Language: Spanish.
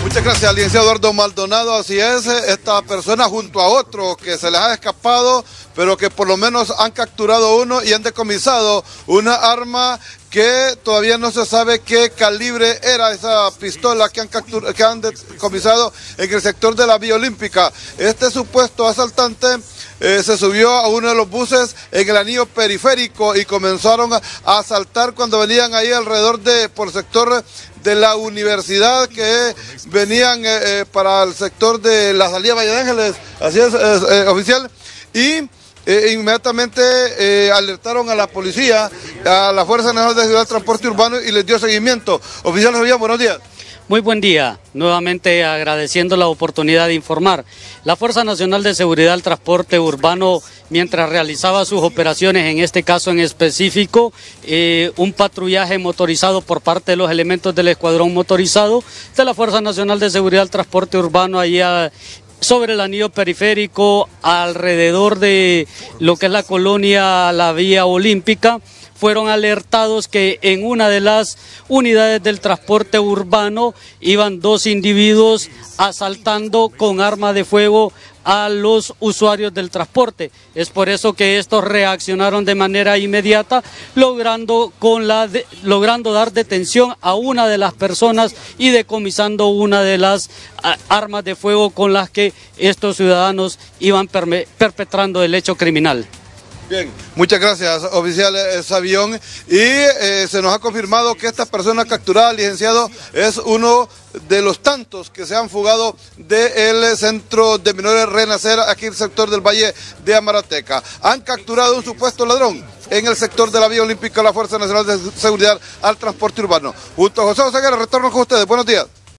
Muchas gracias, licenciado Eduardo Maldonado. Así es, esta persona junto a otro que se les ha escapado, pero que por lo menos han capturado uno y han decomisado una arma que todavía no se sabe qué calibre era esa pistola que han decomisado en el sector de la Vía Olímpica. Este supuesto asaltante se subió a uno de los buses en el anillo periférico y comenzaron a asaltar cuando venían ahí alrededor por el sector de la universidad, que venían para el sector de la salida Valle de Ángeles, así es, oficial, y inmediatamente alertaron a la policía, a la Fuerza Nacional de Seguridad del Transporte Urbano, y les dio seguimiento. Oficial Javier, buenos días. Muy buen día, nuevamente agradeciendo la oportunidad de informar. La Fuerza Nacional de Seguridad del Transporte Urbano, mientras realizaba sus operaciones, en este caso en específico, un patrullaje motorizado por parte de los elementos del escuadrón motorizado de la Fuerza Nacional de Seguridad del Transporte Urbano, allá sobre el anillo periférico, alrededor de lo que es la colonia La Vía Olímpica, fueron alertados que en una de las unidades del transporte urbano iban dos individuos asaltando con arma de fuego a los usuarios del transporte. Es por eso que estos reaccionaron de manera inmediata, logrando dar detención a una de las personas y decomisando una de las armas de fuego con las que estos ciudadanos iban perpetrando el hecho criminal. Bien, muchas gracias, oficial Savión. Y se nos ha confirmado que esta persona capturada, licenciado, es uno de los tantos que se han fugado del centro de menores Renacer, aquí en el sector del Valle de Amarateca. Han capturado un supuesto ladrón en el sector de la Vía Olímpica, la Fuerza Nacional de Seguridad al Transporte Urbano. Junto a José Oseguera, retorno con ustedes. Buenos días.